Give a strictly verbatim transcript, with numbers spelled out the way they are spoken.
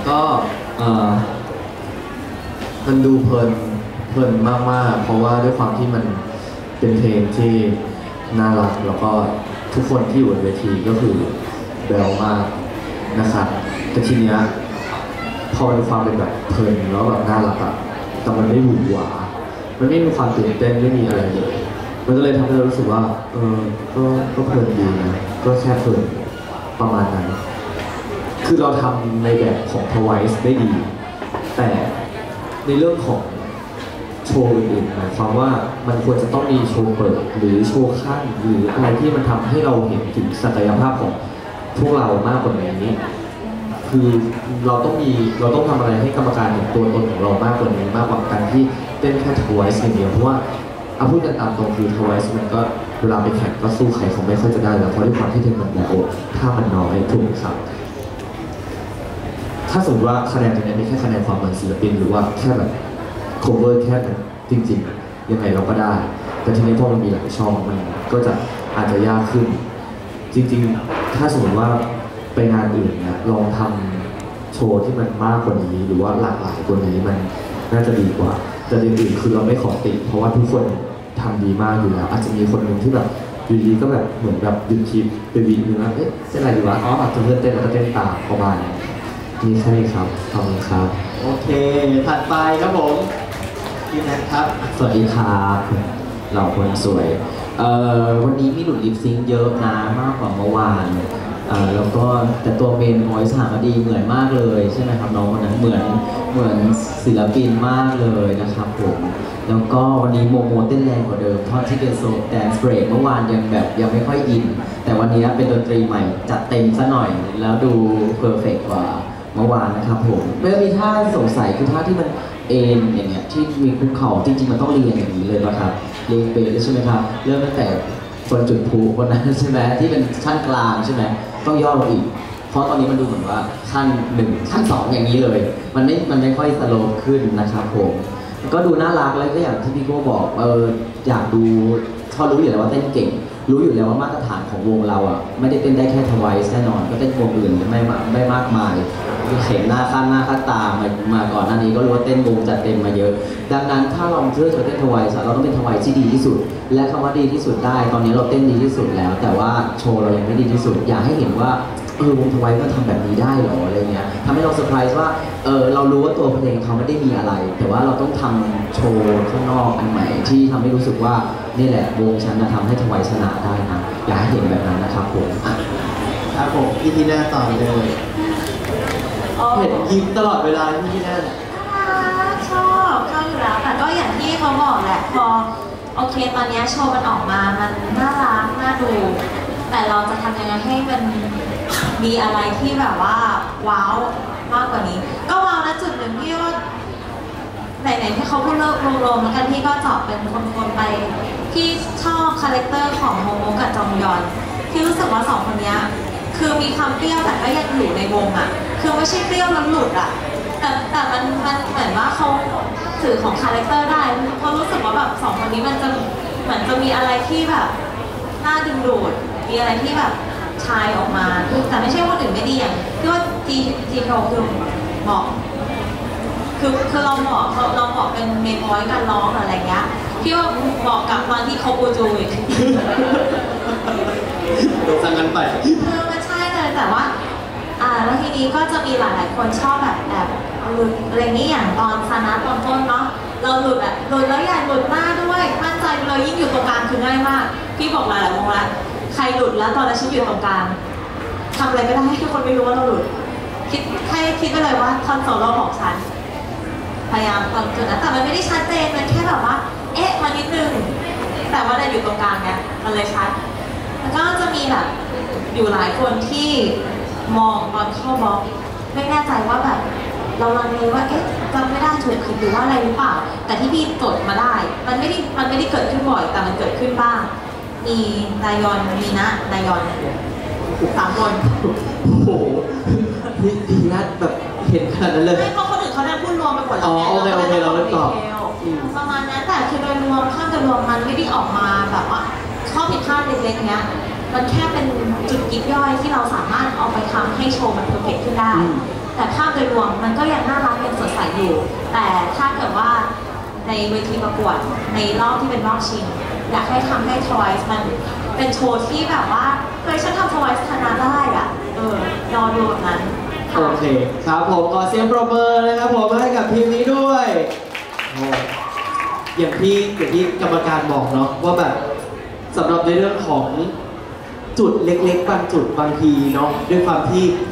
ก็มันดูเพลินเพลินมากๆเพราะว่าด้วยความที่มันเป็นเพลงที่น่ารักแล้วก็ทุกคนที่อยู่บนเวทีก็คือแบวมากนะครับแต่ทีเนี้ยพอเป็นความเป็นแบบเพลินแล้วแบบน่ารักอะแต่มันไม่หวือหวามันไม่มีความตื่นเต้นไม่มีอะไรเลยมันก็เลยทำให้เรารู้สึกว่าเออก็ก็เพลินดีนะก็แค่เพลินประมาณนั้นคือเราทำในแบบของ ทวายส์ ได้ดีแต่ในเรื่องของโชว์อื่นๆหมายความว่ามันควรจะต้องมีโชว์เปิดหรือโชว์ขั้นหรืออะไรที่มันทำให้เราเห็นถึงศักยภาพของพวกเรามากกว่านี้คือเราต้องมีเราต้องทำอะไรให้กรรมการเห็นตัวตนของเรามากกว่านี้มากกว่าการที่เต้นแค่ ทวายส์ อย่างเดียวเพราะว่าเอาพูดกันตามตรงคือ ทวายส์ มันก็เวลาไปแข่งก็สู้ใครเขาไม่ค่อยจะได้แล้วเพราะด้วยความที่เทคนิคแล้วถ้ามันน้อยถูกครับถ้าสมมติว่าคะแนนตรงนี้ไม่แค่คะแนนความเป็นศิลปินหรือว่าแค่แบบ cover แค่นั้นจริงๆยังไงเราก็ได้แต่ทีนี้พอมันมีหลายช่องมันก็จะอาจจะยากขึ้นจริงๆถ้าสมมติว่าไปงานอื่นนะลองทำโชว์ที่มันมากกว่านี้หรือว่าหลากหลายกว่านี้มันน่าจะดีกว่าแต่อื่นๆคือเราไม่ขอติเพราะว่าทุกคนทำดีมากอยู่แล้วอาจจะมีคนหนึ่งที่แบบอยู่ดีก็แบบเหมือนแบบดึงคลิปไปวีนึงแล้วเอ๊ะเต้นอะไรดีวะอ๋ออาจจะเพื่อนเต้นแล้วก็เต้นตามประมาณนี้ใช่ครับขอบคุณครับโอเคถัดไปครับผมพี่แม็กครับสวัสดีครับเราคนสวยเอ่อวันนี้มีหลุดลิปซิงค์เยอะนะมากกว่าเมื่อวานเอ่อแล้วก็แต่ตัวเมนวอยซ์หามาดีเหมือนมากเลยใช่ไหมครับน้องคนนั้นเหมือนเหมือนศิลปินมากเลยนะครับผมแล้วก็วันนี้โมโมเต้นแรงกว่าเดิมท่อนที่เป็นโซแดนซ์เบรกเมื่อวานยังแบบยังไม่ค่อยอินแต่วันนี้เป็นดนตรีใหม่จัดเต็มซะหน่อยแล้วดูเพอร์เฟกต์กว่าเมื่อวานนะครับผมเมื่อมีท่าสงสัยคือท่าที่มันเอ็นอย่างเงี้ยที่มีคุกเข่าจริงๆมันต้องเรียนอย่างนี้เลยป่ะครับเรียนเบสใช่ไหมครับเริ่มตั้งแต่คนจุดพลุคนนั้นใช่ไหมที่เป็นขั้นกลางใช่ไหมต้องย่อลงอีกเพราะตอนนี้มันดูเหมือนว่าขั้นหนึ่งขั้นสองอย่างนี้เลยมันไม่มันไม่ค่อยสโลว์ขึ้นนะครับผมก็ดูน่ารักแล้วก็อย่างที่พี่โก้บอกเอออยากดูเขารู้อยู่แล้วว่าเต้นเก่งรู้อยู่แล้วว่ามาตรฐานของวงเราอ่ะไม่ได้เต้นได้แค่ ทวายส์ แน่นอนก็เต้นวงอื่นไม่ไม่มากมายเห็นหน้าค่าหน้าค่าตามามาก่อนหน้านี้ก็รู้ว่าเต้นวงจัดเต็มมาเยอะดังนั้นถ้าเราเลือกจะเต้น ทวายส์ เราต้องเป็น ทวายส์ ที่ดีที่สุดและคำว่าดีที่สุดได้ตอนนี้เราเต้นดีที่สุดแล้วแต่ว่าโชว์เรายังไม่ดีที่สุดอยากให้เห็นว่าเออวง ทวายส์ ก็ทำแบบนี้ได้หรออะไรเงี้ยทำให้เราเซอร์ไพรส์ว่าเออเรารู้ว่าตัวเพลงเขาไม่ได้มีอะไรแต่ว่าเราต้องทำโชว์ข้างนอกอันใหม่ที่ทำให้รู้สึกว่านี่แหละวงฉันจะทำให้ ทวายส์ ชนะได้นะอยากให้เห็นแบบนั้นนะครับผมครับผมพี่ทีน่าต่อเลยเห็นยิ้มตลอดเวลาพี่ทีน่าชอบชอบอยู่แล้วแต่ก็อย่างที่เขาบอกแหละพอโอเคตอนนี้โชว์มันออกมามันน่ารักน่าดูแต่เราจะทำยังไงให้มันมีอะไรที่แบบว่าว้าวมากกว่านี้ก็ว้าวนะจุดหนึ่งที่ว่าไหนๆที่เขาพูดเลิกรวมๆแล้วกันพี่ก็เจาะเป็นคนๆไปที่ชอบคาแรคเตอร์ของโมโมกับจองยอนที่รู้สึกว่าสองคนนี้คือมีความเปรี้ยวแต่ก็ยังอยู่ในวงอ่ะคือไม่ใช่เปรี้ยวแล้วหลุดอ่ะแต่แต่มันมันเหมือนว่าเขาถือของคาแรคเตอร์ได้เพราะรู้สึกว่าแบบสองคนนี้มันจะเหมือนจะมีอะไรที่แบบน่าดึงดูดมีอะไรที่แบบชายออกมาแต่ไม่ใช่ว่าอื่นไม่ดีอย่างที่ว่าจีจีโทคือเหมาะคือคือเราเหมาะเราเหมาะเป็นเมนวอยซ์การร้องอะไรเงี้ยที่ว่าเหมาะกับวันที่เขาปูจูอีกโดนสั่งกันไปคือมันใช่เลยแต่ว่าอ่าแล้วทีนี้ก็จะมีหลายๆคนชอบแบบแบบหลุดอะไรนี้อย่างตอนซานะตอนต้นเนาะเราหลุดแบบหลุดแล้วใหญ่หลุดหน้าด้วยมั่นใจเลยยิ่งอยู่ตรงกลางคือง่ายมากพี่บอกหลายๆวงแล้วใครหลุดแล้วตอนนั้นฉันอยู่ตรงกลางทำอะไรก็ได้ให้ทุกคนไม่รู้ว่าเราหลุดคิดให้คิดไปเลยว่าท่อนโซโล่ของฉันพยายามตอนจุดนั้นแต่มันไม่ได้ชัดเจนมันแค่แบบว่าเอ๊ะมานิดนึงแต่ว่าได้อยู่ตรงกลางไงมันเลยชัดแล้วก็จะมีแบบอยู่หลายคนที่มองตอนเข้าบล็อกไม่แน่ใจว่าแบบเราลังเลว่าเอ๊ะจำไม่ได้ถูกผิดหรือว่าอะไรหรือเปล่าแต่ที่พี่จดมาได้มันไม่ได้มันไม่ได้เกิดขึ้นบ่อยแต่มันเกิดขึ้นบ้างมีนายอนมีนะนายอนสามคนโอ้โหพี่ทีน่าแบบเห็นขนาดนั้นเลยไม่เพราะคนอื่นเขาได้พูดรวมไปหมดแล้วอ๋อโอเคโอเคเราเริ่มตอบประมาณนั้นแต่คือโดยรวมข้ามโดยรวมมันไม่ได้ออกมาแบบว่าข้อผิดพลาดเล็กๆเนี้ยมันแค่เป็นจุดยิบย่อยที่เราสามารถเอาไปทำให้โชว์มันเพอร์เฟกต์ขึ้นได้แแต่ภาพโดยรวมมันก็ยังน่ารักยังสดใสอยู่ แต่ถ้าเกิดว่าในเวทีประกวดในรอบที่เป็นรอบชิงอยากให้ทำให้ Twice มันเป็นโชว์ที่แบบว่าเฮ้ยฉันทำ Twice ชนะได้อะเออรอดูแบบนั้นโอเคครับผมขอเสียงปรบมือนะครับผมให้กับทีมนี้ด้วยโอ้อย่างที่อย่างที่กรรมการบอกเนาะว่าแบบสำหรับในเรื่องของจุดเล็กๆบางจุดบางทีเนาะด้วยความที่